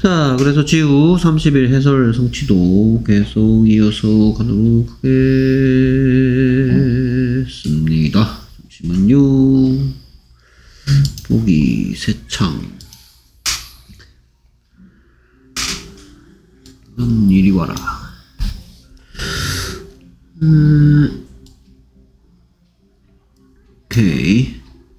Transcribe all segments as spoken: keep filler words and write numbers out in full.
자, 그래서 지우 삼십 일 해설 성취도 계속 이어서 가도록 하겠습니다. 잠시만요. 보기 세 창. 넌 이리 와라. 음, 오케이.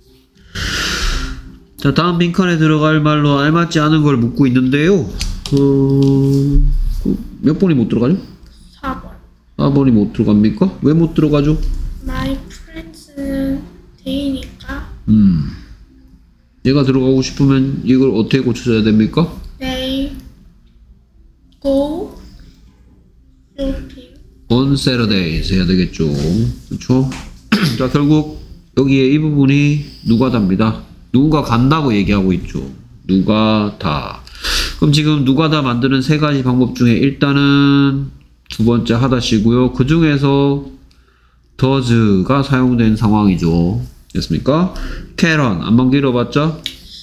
자, 다음 빈칸에 들어갈 말로 알맞지 않은 걸 묻고 있는데요. 어, 몇 번이 못 들어가죠? 사 번. 사 번이 못 들어갑니까? 왜 못 들어가죠? My friends 데이니까. 음. 얘가 들어가고 싶으면 이걸 어떻게 고쳐줘야 됩니까? They go shopping. On Saturdays 해야 되겠죠. 그렇죠? 자, 결국 여기에 이 부분이 누가다입니다. 누가 간다고 얘기하고 있죠. 누가 다. 그럼 지금 누가 다 만드는 세 가지 방법 중에 일단은 두 번째 하다시고요. 그 중에서 does가 사용된 상황이죠. 됐습니까? 캐런 안만 길어봤자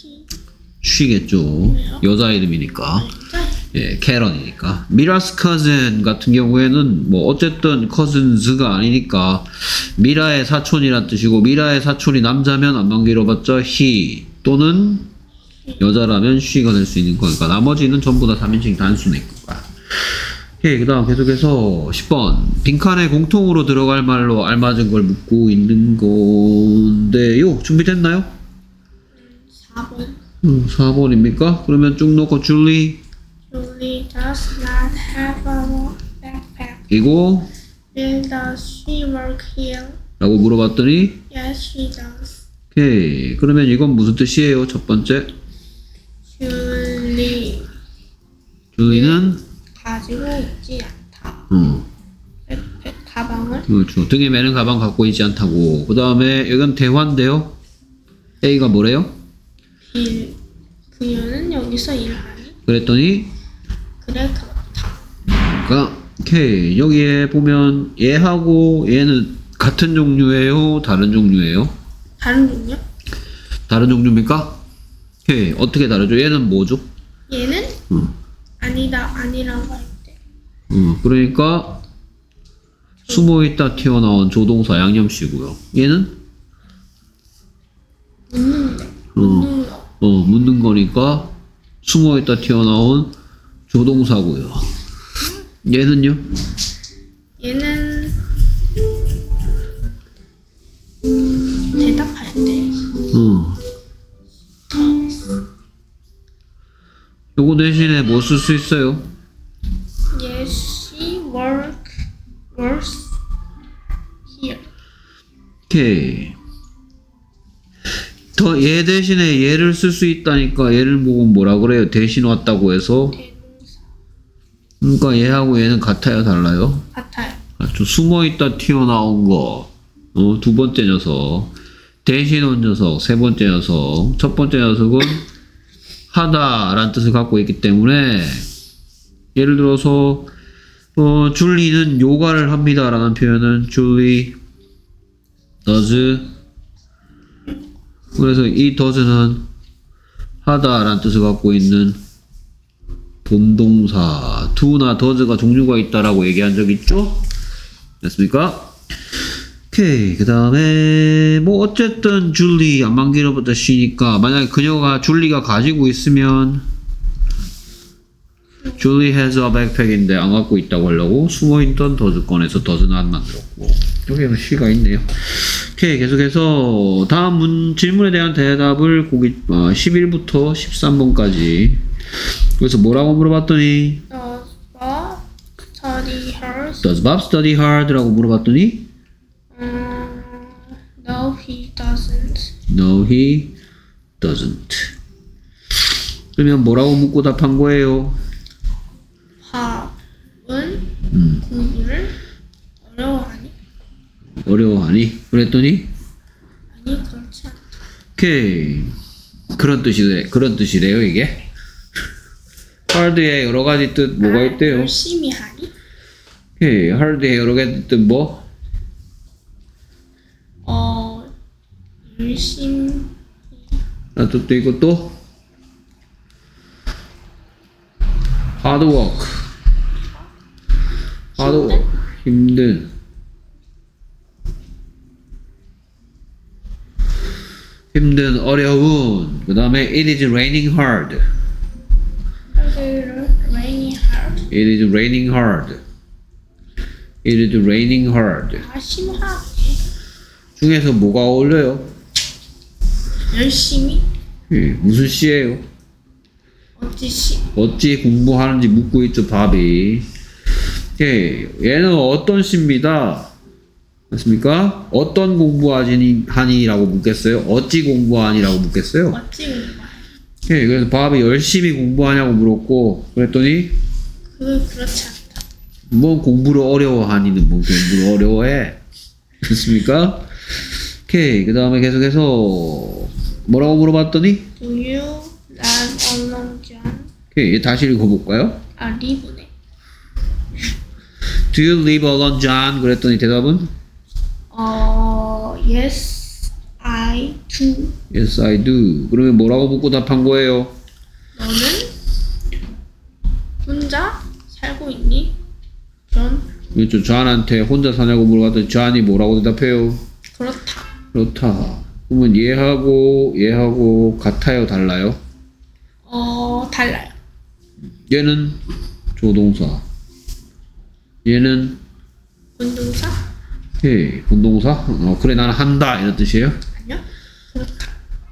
쉬겠죠. 여자 이름이니까. 예, 캐런이니까. 미라스 커즌 같은 경우에는 뭐 어쨌든 커즌즈가 아니니까 미라의 사촌이란 뜻이고, 미라의 사촌이 남자면 안만 길어봤자 he 또는 여자라면 she가 될 수 있는 거니까 나머지는 전부 다 삼 인칭 단수일 거야. 오케이, 그 다음 계속해서 십 번 빈칸에 공통으로 들어갈 말로 알맞은 걸 묻고 있는 건데요. 준비됐나요? 사 번. 음, 사 번입니까? 그러면 쭉 놓고 줄리 Julie does not have a backpack. 이고 Will does she work here? 라고 물어봤더니 Yes, she does. 오케이, 그러면 이건 무슨 뜻이에요? 첫 번째 Julie 줄리는 가지고 있지 않다. 어, 백팩 가방을. 그렇죠. 등에 매는 가방 갖고 있지 않다고. 그 다음에 이건 대화인데요. A가 뭐래요? 빌 그녀는 여기서 일하니? 그랬더니 그래 그렇다. 그러니까 오케이, 여기에 보면 얘하고 얘는 같은 종류예요? 다른 종류예요? 다른 종류? 다른 종류입니까? 오케이, 어떻게 다르죠? 얘는 뭐죠? 얘는 음. 아니다 아니라고 할 때. 음, 그러니까 숨어있다 튀어나온 조동사 양념시고요. 얘는 묻는데. 어, 묻는 거. 어, 묻는 거니까 숨어있다 튀어나온 조동사고요. 얘는요? 얘는 대답할 때. 어. 요거 대신에 뭐 쓸 수 있어요? Yes, she work works here. 오케이. 더 얘 대신에 얘를 쓸 수 있다니까 얘를 보고 뭐라 그래요? 대신 왔다고 해서. 대동사 그러니까 얘하고 얘는 같아요, 달라요? 같아요. 아주 숨어있다 튀어나온 거. 어, 두 번째 녀석. 대신 온 녀석. 세 번째 녀석. 첫 번째 녀석은 하다 라는 뜻을 갖고 있기 때문에 예를 들어서 어, 줄리는 요가를 합니다 라는 표현은 줄리 does. 그래서 이 does는 하다 라는 뜻을 갖고 있는 본동사. do나 does가 종류가 있다라고 얘기한 적 있죠? 됐습니까? 오케이, 그 다음에 뭐 어쨌든 줄리 안만 길어봤자 쉬니까 만약에 그녀가 줄리가 가지고 있으면 Julie has a backpack인데 안 갖고 있다고 하려고 숨어있던 does 꺼내서 does는 안 만들었고 여기에는 she가 있네요. 오케이, 계속해서 다음 문, 질문에 대한 대답을 고기, 어, 십일부터 십삼 번까지. 그래서 뭐라고 물어봤더니 Does Bob study hard? Does Bob study hard? 라고 물어봤더니 음, no, he doesn't. No, he doesn't. 그러면 뭐라고 묻고 답한 거예요? 밥은 음, 공부를 어려워하니? 어려워하니? 그랬더니 아니 그렇지 않다. 오케이, 그런 뜻이래. 그런 뜻이래요 이게. hard에 여러 가지 뜻 뭐가 아, 있대요? 열심히 하니? 오케이, hard에 여러 가지 뜻 뭐? 어 열심히 라는 뜻도 있고 또 hard work. hard work. 힘든. 힘든, 어려운. 그 다음에 it is raining hard. Raining hard. It is raining hard. It is raining hard. 아, 심하게. 중에서 뭐가 어울려요? 열심히. 예, 무슨 시예요? 어찌 시. 어찌 공부하는지 묻고 있죠, 밥이. 예, 얘는 어떤 시입니다. 맞습니까? 어떤 공부하니 하니라고 묻겠어요? 어찌 공부하니라고 묻겠어요? 어찌 공부해. 예, 그래서 밥이 열심히 공부하냐고 물었고, 그랬더니 그 그렇지 않다. 뭐 공부를 어려워하니는 뭐 공부를 어려워해. 그렇습니까? 오케이. 그 다음에 계속해서 뭐라고 물어봤더니? Do you live alone, John? 오케이. 다시 읽어볼까요? 아, 리브네. Do you live alone, John? 그랬더니 대답은? 어, yes, I do. Yes, I do. 그러면 뭐라고 묻고 답한 거예요? 너는 혼자 살고 있니? 존? 그렇죠. 존한테 혼자 사냐고 물어봤더니 존이 뭐라고 대답해요? 그렇다. 그렇다. 그러면 얘하고 얘하고 같아요? 달라요? 어, 달라요. 얘는 조동사. 얘는 운동사? 예, 분동사? 어, 그래 나는 한다 이런 뜻이에요? 아니요. 그렇다.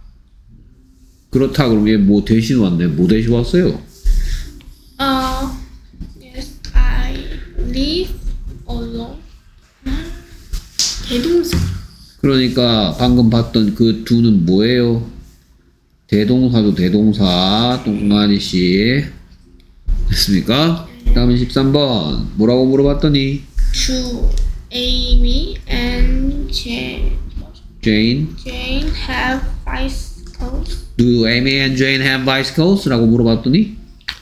그렇다 그럼 얘 뭐 대신 왔네. 뭐 대신 왔어요? 어, yes, I live alone. 대동사. 그러니까 방금 봤던 그 두는 뭐예요? 대동사도 대동사 동만이 씨 됐습니까? 다음에 십삼 번 뭐라고 물어봤더니 Do Amy and Jane, Jane Jane have bicycles? Do Amy and Jane have bicycles? 라고 물어봤더니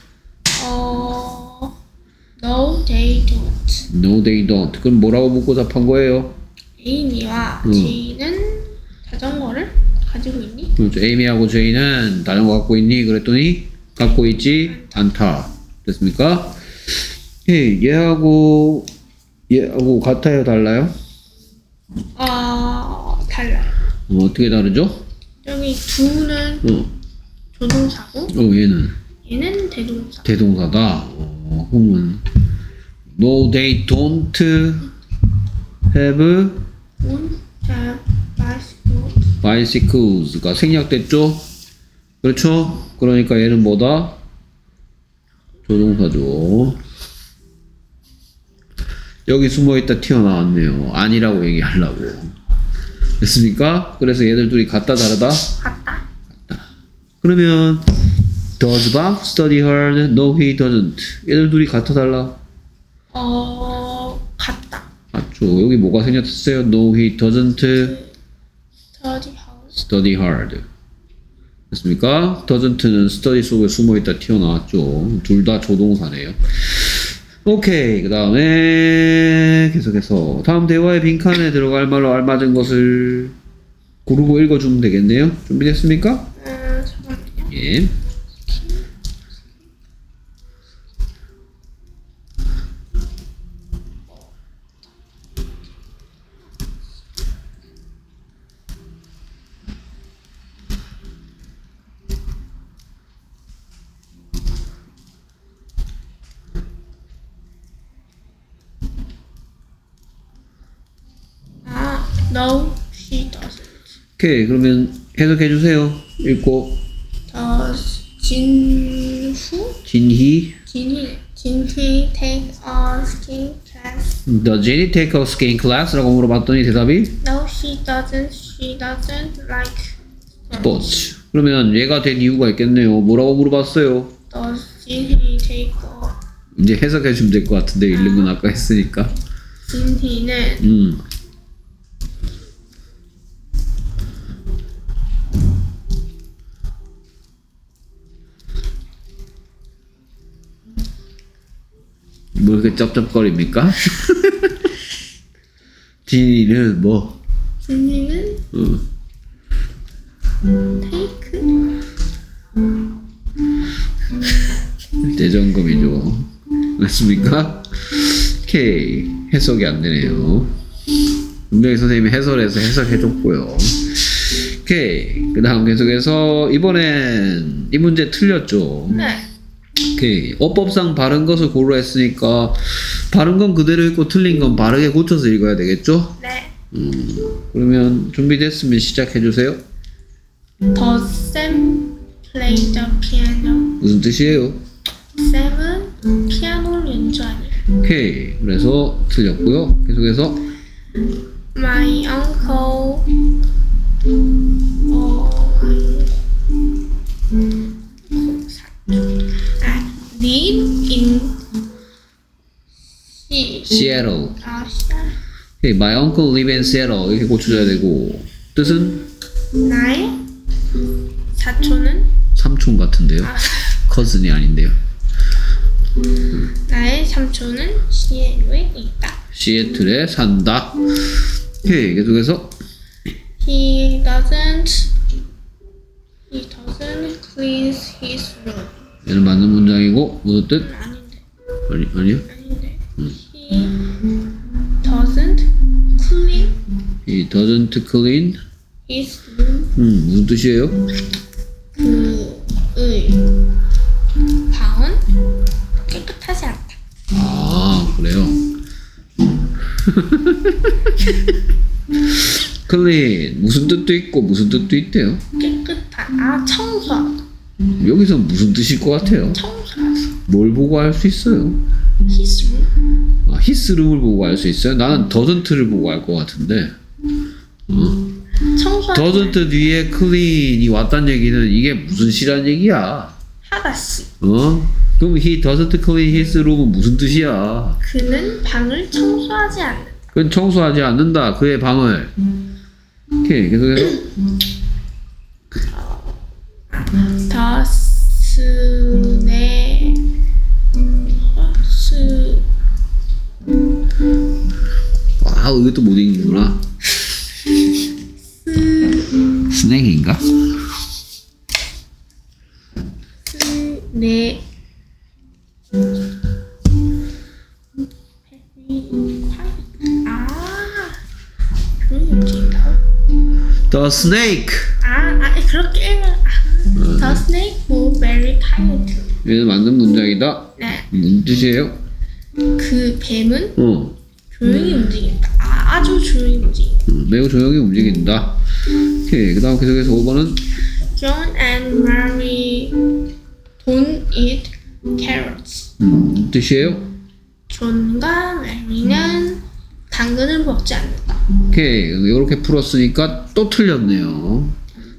어, no, they don't. No they don't. 그럼 뭐라고 묻고 답한 거예요? 에이미와 음. 제이는 자전거를 가지고 있니? 그렇죠. 에이미하고 제이는 자전거 갖고 있니? 그랬더니 갖고 있지 않다. 됐습니까? 예, 얘하고 얘하고 같아요? 달라요? 어, 달라요. 어, 어떻게 다르죠? 여기 두는 어, 조동사고 어 얘는 얘는 대동사. 대동사다. 어, 그러면 No they don't have Won't have bicycles. bicycles가 생략됐죠? 그렇죠? 그러니까 얘는 뭐다? 조동사죠. 여기 숨어있다 튀어나왔네요. 아니라고 얘기하려고. 됐습니까? 그래서 얘들 둘이 같다 다르다? 같다. 그러면 Does Bob study hard? No, he doesn't. 얘들 둘이 같아 달라? 어, 같다. 맞죠. 여기 뭐가 생략됐어요? No, he doesn't Study house. study hard. 됐습니까? doesn't는 study 속에 숨어있다 튀어나왔죠. 둘 다 조동사네요. 오케이. 그 다음에 계속해서 다음 대화의 빈칸에 들어갈 말로 알맞은 것을 고르고 읽어주면 되겠네요. 준비됐습니까? 음, 잠깐만요. 예. 아, no, she doesn't. 오케이. 그러면 해석해 주세요. 읽고 Does 진후? 진희 진희, 진희 take a skiing class? Does Jenny take a skiing class? 라고 물어봤더니 대답이 No, she doesn't. She doesn't like sports. 그러면 얘가 된 이유가 있겠네요. 뭐라고 물어봤어요? Does 진희 take a? 이제 해석해 주면 될 것 같은데 읽는 건 아까 했으니까. 진희는 음. 뭐 이렇게 쩝쩝거립니까? 진이는 뭐? 진희는 어. take 대점검이죠. 맞습니까? 오케이. 해석이 안 되네요. 분명히 선생님이 해설해서 해석해줬고요. 오케이. 그 다음 계속해서 이번엔 이 문제 틀렸죠. 네. 오케이. 어법상 바른 것을 고르라 했으니까 바른 건 그대로 읽고 틀린 건 바르게 고쳐서 읽어야 되겠죠? 네. 음, 그러면 준비됐으면 시작해주세요. The Sam play the piano. 무슨 뜻이에요? Sam은 피아노를 연주하니. 오케이. 그래서 틀렸고요. 계속해서 My uncle 어, 아, live in 시, Seattle. 아, 시아. 오케이. My uncle live in Seattle. 이렇게 고쳐줘야 되고 뜻은 나의 사촌은 삼촌 같은데요. 아, 커슨이 아닌데요. 나의 삼촌은 시애틀에 있다. 시애틀에 산다. 오케이. 계속해서 He doesn't he doesn't clean his room. 얘는 맞는 문장이고 무슨 뜻? 아닌데. 아니, 아니요. 아닌데. 음. He doesn't clean He doesn't clean. his room. 음, 무슨 뜻이에요? 그의 방은 깨끗하지 않다. 아, 그래요. clean 무슨 뜻도 있고 무슨 뜻도 있대요. 깨끗한 아 청소하다. 여기서 무슨 뜻일 것 같아요? 청소하다. 뭘 보고 알 수 있어요? His room. 아, 히스룸을 보고 알 수 있어요? 나는 더전트를 보고 알 것 같은데. 어? 청소하다. 더전트 뒤에 clean이 왔다는 얘기는 이게 무슨 시란 얘기야? 하다시. 어? 그럼 he doesn't clean his room은 무슨 뜻이야? 그는 방을 청소하지 않는다. 그건 청소하지 않는다. 그의 방을. 오케이. 계속해서 더스네 스 와, 이것도 못 읽는구나. 스낵인가? 네. 아, 그런 움직인다. The snake. 아, 아, 그렇게 읽어. 아, The snake moved very quietly. 얘는 맞는 문장이다. 네, 무슨 뜻이에요? 그 뱀은 어, 조용히 움직인다. 아, 아주 조용히 움직인다. 음, 매우 조용히 움직인다. 오케이. 그 다음 계속해서 오 번은 John and Mary don't eat carrots. 음, 무슨 뜻이에요? 존과 메리는 당근을 먹지 않는다. 오케이. 이렇게 풀었으니까 또 틀렸네요.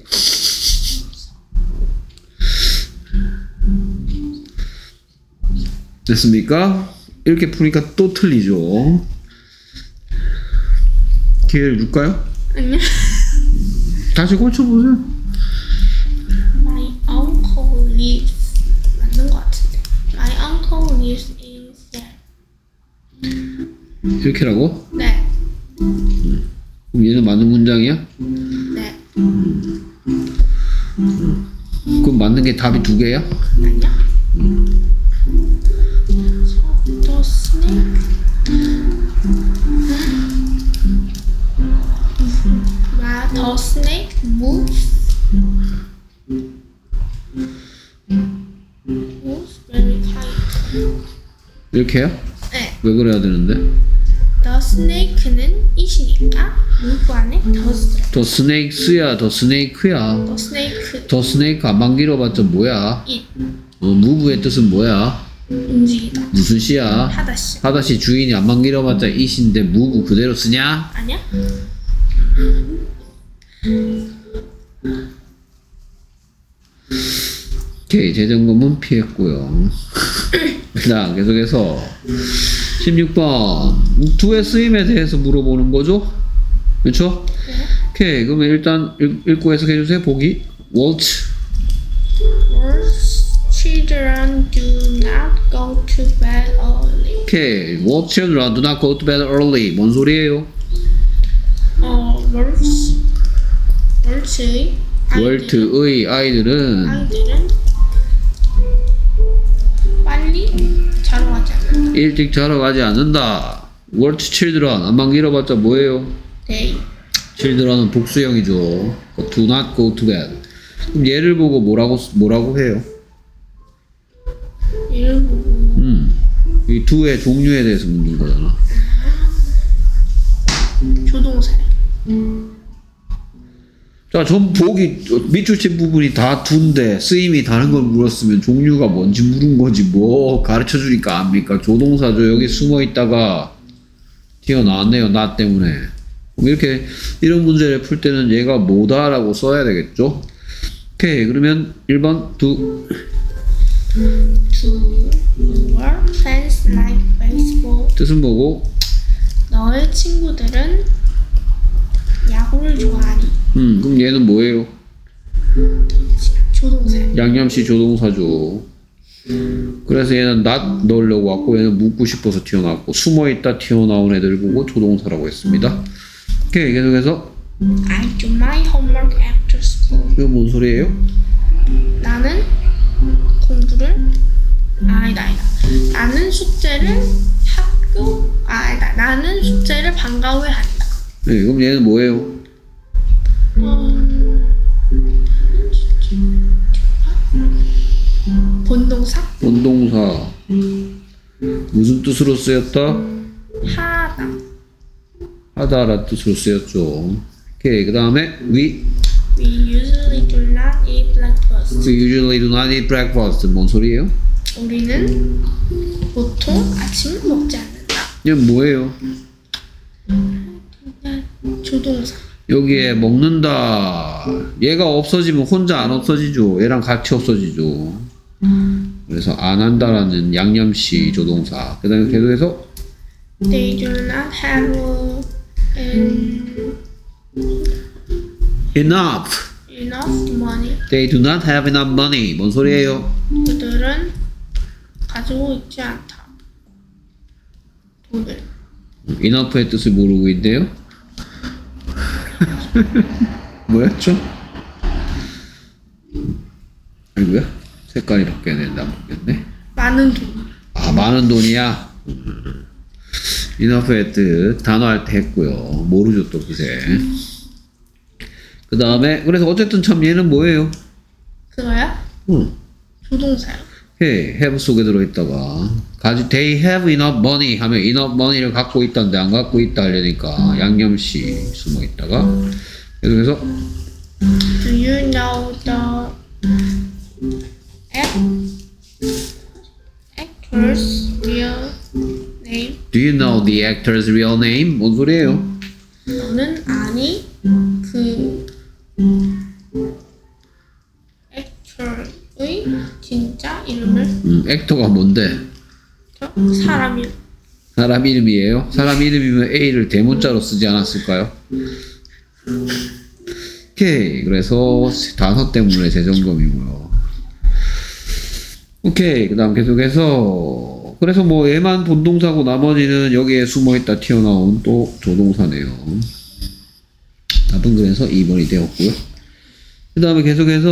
됐습니까? 이렇게 푸니까 또 틀리죠. 기회를 줄까요? 아니요. 다시 고쳐보세요. My uncle lives 맞는 것 같은데. My uncle lives in Seattle. 이렇게라고? 네, 그럼 얘는 맞는 문장이야? 네. 그럼 맞는 게 답이 두 개야? 아니야? The snake. 마, the snake moves. moves very quietly. 이렇게요? 네. 왜 그래야 되는데? The snake는 이시니까 move 안에 does 들어. 더 스네이크야, 더 스네이크야. The snake 더 스네이크 안만 길어봤자 뭐야? it 어, 무브의 뜻은 뭐야? 움직이다. 무슨 시야? 하다시. 하다시 주인이 안만 길어봤자 이신데 무브 그대로 쓰냐? 아니야? 오케이, 재점검은 피했고요. 그 다음 계속해서 십육 번 두의 쓰임에 대해서 물어보는 거죠? 그렇죠? 네. 오케이, 그러면 일단 읽, 읽고 해석해주세요. 보기 What? Children do not go to bed early. 오케이, What children do not go to bed early. 뭔 소리예요? 어, 월트, 월트의 아이들은, 월트의 아이들은 아이들은 일찍 자러 가지 않는다. What children? 안만 길어봤자 뭐예요? They. children은 복수형이죠. Do not go to bed. 그럼 얘를 보고 뭐라고 뭐라고 해요? 얘를 보고 음, 이 do의 종류에 대해서 묻는 거잖아. 조동사. 자, 전 보기 밑줄친 부분이 다 do인데 쓰임이 다른 걸 물었으면 종류가 뭔지 물은 거지 뭐 가르쳐 주니까 압니까? 조동사죠. 여기 숨어 있다가 튀어나왔네요. 나 때문에. 그럼 이렇게 이런 문제를 풀 때는 얘가 뭐다라고 써야 되겠죠? 오케이. 그러면 일 번 do Do your friends like baseball? 뜻은 뭐고? 너의 친구들은 야구를 좋아하니? 음, 그럼 얘는 뭐예요? 조동사. 양념시 조동사죠. 그래서 얘는 not 넣으려고 왔고 얘는 묻고 싶어서 튀어나왔고 숨어있다 튀어나온 애들 보고 조동사라고 했습니다. 오케이. 계속해서 I do my homework after school. 이거 뭔 소리예요? 나는 공부를 아니다 아니다. 나는 숙제를 학교 아니다. 나는 숙제를 방과 후에 한다. 네, 그럼 얘는 뭐예요? 어... 본동사? 본동사. 무슨 뜻으로 쓰였다? 하다. 하다라는 뜻으로 쓰였죠. 오케이. 그 다음에 we We usually do not eat breakfast. we usually do not eat breakfast. 뭔 소리예요? 우리는 보통 아침을 먹지 않는다. 얘는 뭐예요? 조동사. 여기에 먹는다. 얘가 없어지면 혼자 안 없어지죠. 얘랑 같이 없어지죠. 그래서 안 한다라는 양념시 조동사. 그 다음에 계속해서 They do not have an enough. enough money. They do not have enough money. 뭔 소리예요? 그들은 가지고 있지 않다. 돈을. enough의 뜻을 모르고 있는데요. 뭐였죠? 아이고야. 색깔이 바뀌어야 되는데 안 바뀌었네. 많은 돈. 아, 많은 돈이야. enough의 뜻 단어할 때 했고요. 모르죠 또 그새. 그 다음에 그래서 어쨌든 참 얘는 뭐예요? 그거야? 응. 조동사요. 오케이. have 속에 들어있다가 가지 they have enough money 하면 enough money를 갖고 있다는데 안 갖고 있다 하려니까 양념시 숨어 있다가 그래서 Do you know the act, actor's real name? Do you know the actor's real name? 뭔 소리예요? 너는 아니 그 액터의 진짜 이름을? 음, 액터가 뭔데? 저 사람이. 사람 이름이에요? 사람 이름이면 A를 대문자로 쓰지 않았을까요? 오케이. 그래서 단어 때문에 재점검이고요. 오케이. 그 다음 계속해서 그래서 뭐 얘만 본동사고 나머지는 여기에 숨어있다 튀어나온 또 조동사네요. 답은 그래서 이 번이 되었고요. 그 다음에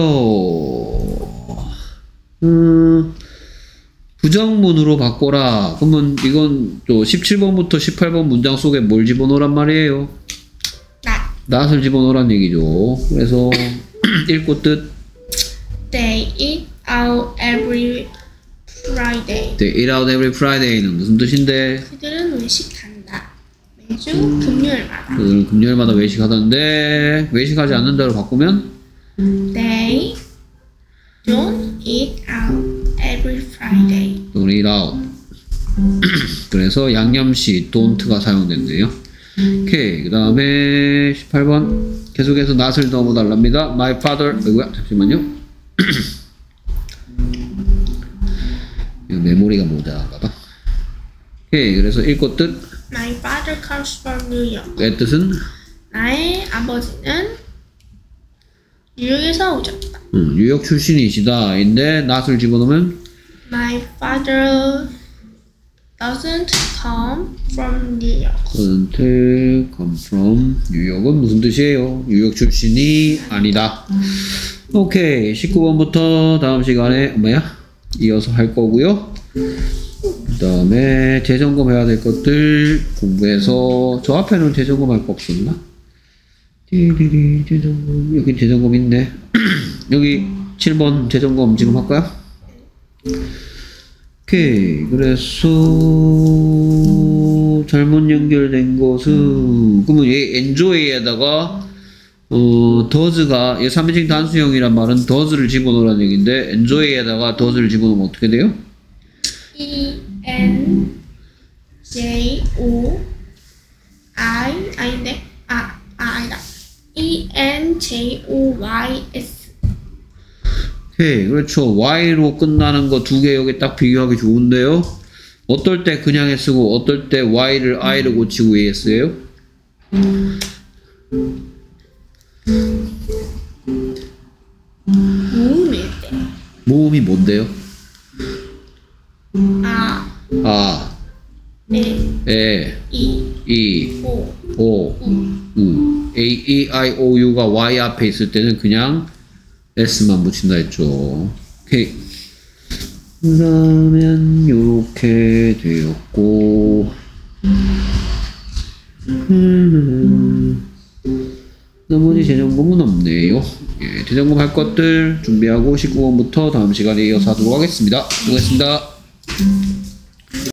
계속해서 음, 부정문으로 바꿔라. 그러면 이건 또 십칠 번부터 십팔 번 문장 속에 뭘 집어넣으란 말이에요? 나. 낫을 집어넣으란 얘기죠. 그래서 읽고 뜻 They eat out every Friday. They eat out every Friday는 무슨 뜻인데? 그들은 외식한다. 매주 금요일마다. 그들은 금요일마다 외식하던데 외식하지 않는다로 바꾸면 They don't eat out every Friday. don't eat out. 그래서 양념시 don't가 사용됐네요. 오케이. 그 다음에 십팔 번 계속해서 낫을 넣어달랍니다. My father 아이고야 잠시만요. 메모리가 모자란가봐. 오케이. 그래서 읽고 뜻 My father comes from New York. 의 뜻은 나의 아버지는 뉴욕에서 오셨다. 음, 뉴욕 출신이시다 인데 낫을 집어넣으면 My father doesn't come from New York. doesn't come from 뉴욕은 무슨 뜻이에요? 뉴욕 출신이 아니다. 오케이. 십구 번부터 다음 시간에 뭐야? 이어서 할 거고요. 그 다음에 재점검 해야 될 것들 공부해서 저 앞에는 재점검 할 거 없었나? 띠리리 재점검 여기 재점검 있네. 여기 칠 번 재점검 지금 할까요? 오케이. 그래서 잘못 연결된 것은 그러면 얘 enjoy에다가 어 does가 얘 삼 인칭 단수형이란 말은 does를 집어넣으라는 얘기인데 enjoy에다가 does를 집어넣으면 어떻게 돼요? E N J O I 아닌데 아, 아 아니다 E N J O Y S. 오케이. 그렇죠. Y로 끝나는 거 두 개 여기 딱 비교하기 좋은데요. 어떨 때 그냥 쓰고 어떨 때 Y를 I를 고치고 A 쓰요? 모음일 때. 모음이 뭔데요? 아, 아, 에, 에, 이, 이, 오, 오, 우. 우. A, E, I, O, U가 Y 앞에 있을 때는 그냥 S만 붙인다 했죠. 오케이. 그러면 요렇게 되었고 음, 나머지 재점검은 없네요. 예, 재점검 할 것들 준비하고 십구 번부터 다음 시간에 이어서 하도록 하겠습니다. 수고했습니다.